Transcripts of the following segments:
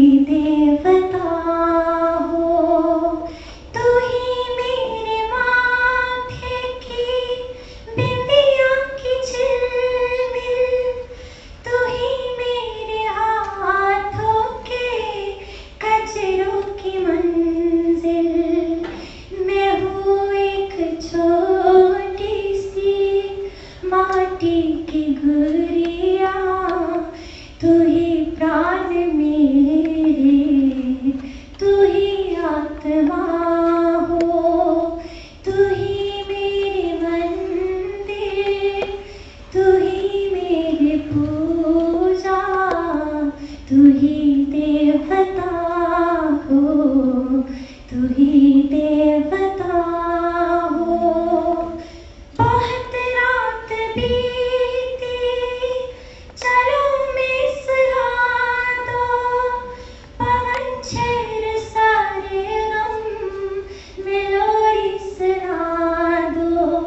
देवता हो, तू ही मेरे माथे की बिंदिया की झिलमिल, तू ही मेरे हाथों के कजरों की मंजिल। मैं हूँ एक छोटी सी माटी की गुड़िया, तू ही प्राण मेरे, तू ही आत्मा हो, तू ही मेरे मंदिर, तू ही मेरी पूजा, तू ही देवता हो, तू ही देवता हो। बहुत रात बीती, चलो मैं सुला दो, पवन छेड़ सारे गम में लोरी सुना दो।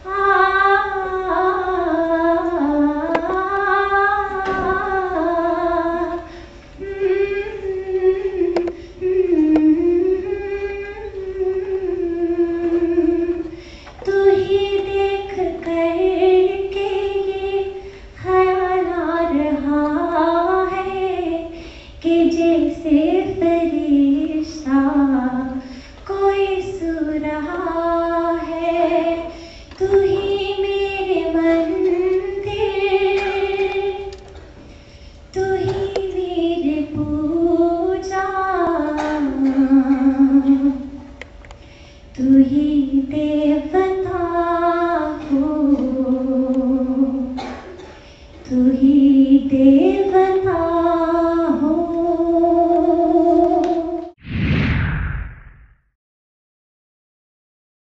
तू ही देख करके ये ख्याल आ रहा है कि जैसे फरिश्ता कोई सो रहा है। तू ही मेरे मंदिर, तू ही मेरी पूजा, तू ही देवता हो, तू ही देव